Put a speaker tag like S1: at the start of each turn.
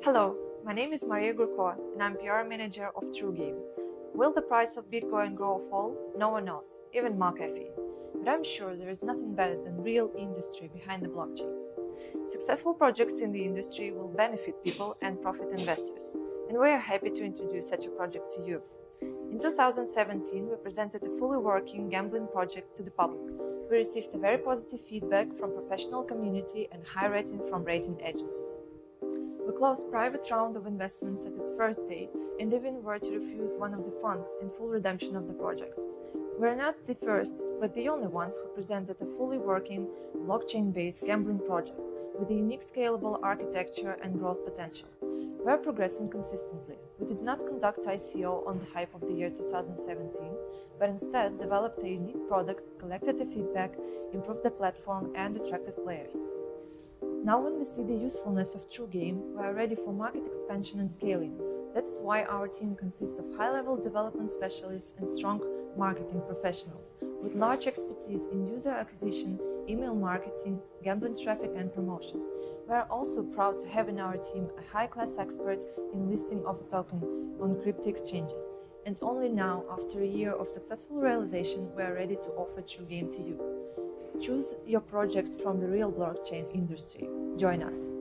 S1: Hello, my name is Maria Gurko and I'm PR manager of TrueGame. Will the price of Bitcoin grow or fall? No one knows, even Mark Effie. But I'm sure there is nothing better than real industry behind the blockchain. Successful projects in the industry will benefit people and profit investors, and we are happy to introduce such a project to you. In 2017, we presented a fully working gambling project to the public. We received a very positive feedback from professional community and high rating from rating agencies. We closed private round of investments at its first day and even were to refuse one of the funds in full redemption of the project. We are not the first, but the only ones who presented a fully working, blockchain-based gambling project with a unique scalable architecture and growth potential. We are progressing consistently. We did not conduct ICO on the hype of the year 2017, but instead developed a unique product, collected the feedback, improved the platform, and attracted players. Now when we see the usefulness of TrueGame, we are ready for market expansion and scaling. That's why our team consists of high-level development specialists and strong marketing professionals with large expertise in user acquisition, email marketing, gambling traffic and promotion. We are also proud to have in our team a high-class expert in listing of a token on crypto exchanges. And only now, after a year of successful realization, we are ready to offer TrueGame to you. Choose your project from the real blockchain industry. Join us.